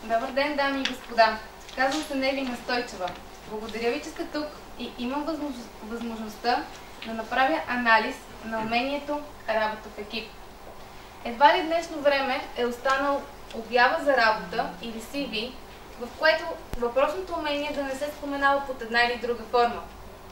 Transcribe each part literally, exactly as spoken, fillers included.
Добър ден, дами и господа! Казвам се Невина Стойчева. Благодаря ви, че сте тук и имам възмож... възможността да направя анализ на умението работа в екип. Едва ли днешно време е останал обява за работа или си ви, в което въпросното умение да не се споменава под една или друга форма.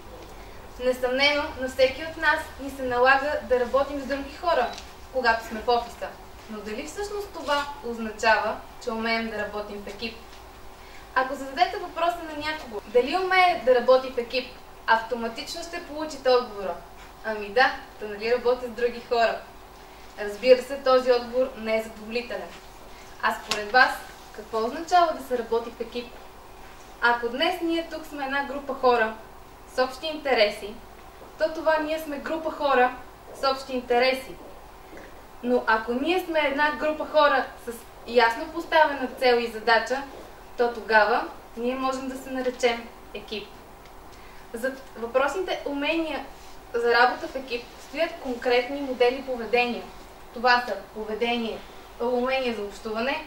Несъмнено, на всеки от нас ни се налага да работим с други хора, когато сме в офиса. Но дали всъщност това означава, че умеем да работим в екип? Ако зададете въпроса на някого, дали умее да работи в екип, автоматично ще получите отговора. Ами да, да нали работя с други хора. Разбира се, този отговор не е задоволителен. А според вас, какво означава да се работи в екип? Ако днес ние тук сме една група хора с общи интереси, то това ние сме група хора с общи интереси. Но ако ние сме една група хора с ясно поставена цел и задача, то тогава ние можем да се наречем екип. За въпросните умения за работа в екип стоят конкретни модели поведения. Това са поведение, умения за общуване,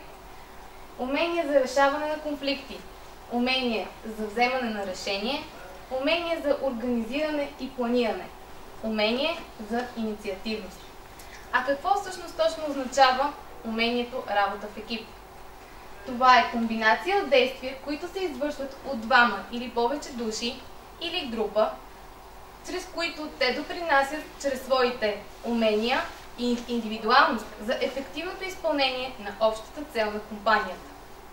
умения за решаване на конфликти, умения за вземане на решение, умения за организиране и планиране, умение за инициативност. А какво всъщност точно означава умението работа в екип? Това е комбинация от действия, които се извършват от двама или повече души или група, чрез които те допринасят чрез своите умения и индивидуалност за ефективното изпълнение на общата цел на компанията.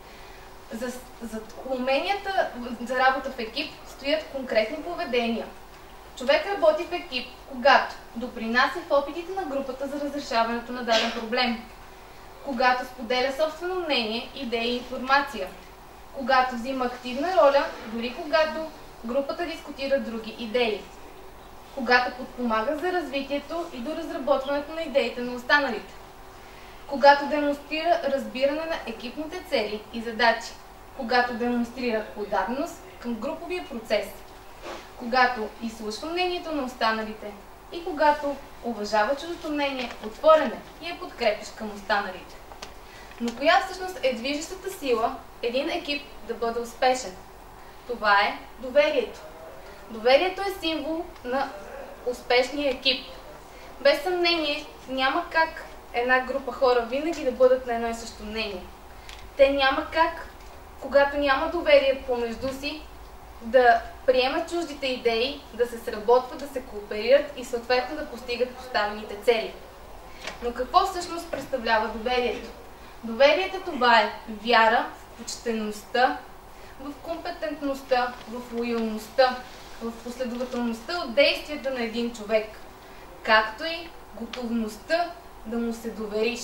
За, за уменията за работа в екип стоят конкретни поведения. Човек работи в екип, когато допринася в опитите на групата за разрешаването на даден проблем, когато споделя собствено мнение, идеи и информация, когато взима активна роля, дори когато групата дискутира други идеи, когато подпомага за развитието и до разработването на идеите на останалите, когато демонстрира разбиране на екипните цели и задачи, когато демонстрира отдаденост към груповия процес, когато изслушва мнението на останалите и когато уважава чуждото мнение, отворена и е подкрепящ към останалите. Но коя всъщност е движещата сила един екип да бъде успешен? Това е доверието. Доверието е символ на успешния екип. Без съмнение няма как една група хора винаги да бъдат на едно и също мнение. Те няма как, когато няма доверие помежду си, да приемат чуждите идеи, да се сработват, да се кооперират и съответно да постигат поставените цели. Но какво всъщност представлява доверието? Доверието това е вяра в почтеността, в компетентността, в лоялността, в последователността от действията на един човек, както и готовността да му се довериш.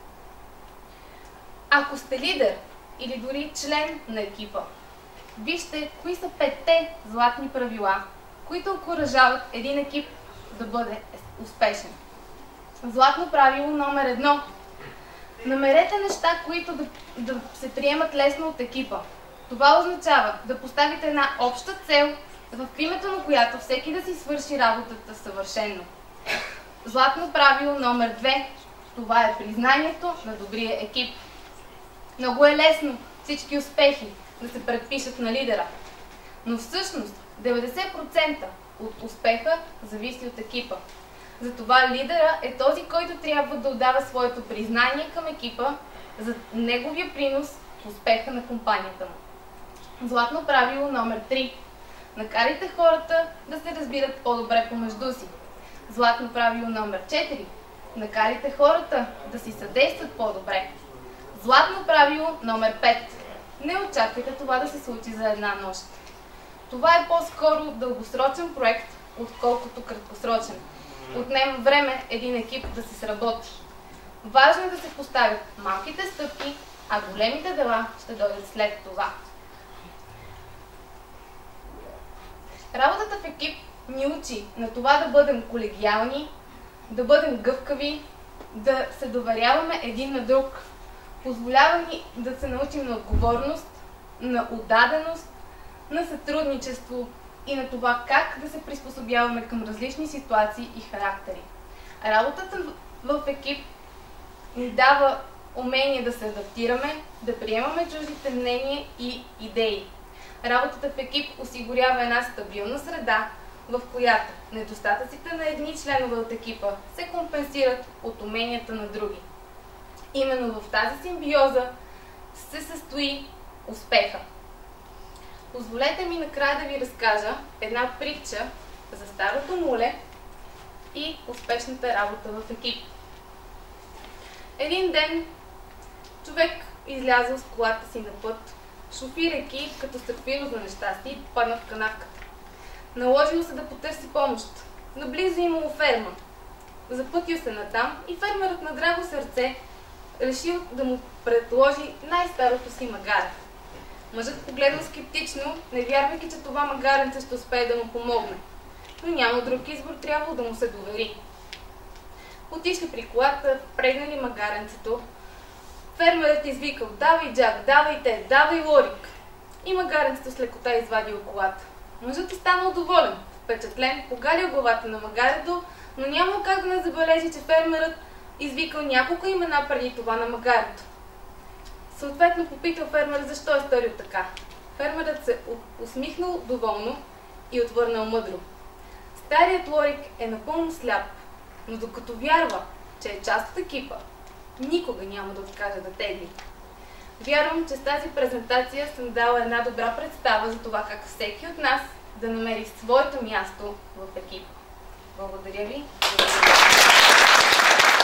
Ако сте лидер или дори член на екипа, вижте кои са петте златни правила, които окуражават един екип да бъде успешен. Златно правило номер едно. Намерете неща, които да, да се приемат лесно от екипа. Това означава да поставите една обща цел, в името на която всеки да си свърши работата съвършено. Златно правило номер две. Това е признанието на добрия екип. Много е лесно всички успехи да се предпишат на лидера. Но всъщност деветдесет процента от успеха зависи от екипа. Затова лидера е този, който трябва да отдава своето признание към екипа за неговия принос в успеха на компанията му. Златно правило номер три. Накарайте хората да се разбират по-добре помежду си. Златно правило номер четири. Накарайте хората да си съдействат по-добре. Златно правило номер пет. Не очаквайте това да се случи за една нощ. Това е по-скоро дългосрочен проект, отколкото краткосрочен. Отнема време един екип да се сработи. Важно е да се поставят малките стъпки, а големите дела ще дойдат след това. Работата в екип ни учи на това да бъдем колегиални, да бъдем гъвкави, да се доверяваме един на друг. Позволява ни да се научим на отговорност, на отдаденост, на сътрудничество и на това как да се приспособяваме към различни ситуации и характери. Работата в екип ни дава умение да се адаптираме, да приемаме чуждите мнения и идеи. Работата в екип осигурява една стабилна среда, в която недостатъците на едни членове от екипа се компенсират от уменията на други. Именно в тази симбиоза се състои успеха. Позволете ми накрая да ви разкажа една притча за старото муле и успешната работа в екип. Един ден човек излязъл с колата си на път, шофирайки като стъпило за нещастие и попадна в канавката. Наложило се да потърси помощ. Наблизо имало ферма. Запътил се натам и фермерът на драго сърце решил да му предложи най-старото си магаре. Мъжът погледнал скептично, не вярвайки, че това магаренце ще успее да му помогне. Но няма друг избор, трябвало да му се довери. Отишли при колата, прегнали магаренцето. Фермерът извикал: "Давай, Джак, давай те, давай, Лорик!" И магаренцето с лекота извадил колата. Мъжът останал доволен, впечатлен, погалил главата на магарето, но нямало как да не забележи, че фермерът извикал няколко имена преди това на магарето. Съответно попитал фермера защо е сторил така. Фермерът се усмихнал доволно и отвърнал мъдро: "Старият Лорик е напълно сляп, но докато вярва, че е част от екипа, никога няма да откаже да тегли." Вярвам, че с тази презентация съм дала една добра представа за това как всеки от нас да намери своето място в екипа. Благодаря ви. Благодаря.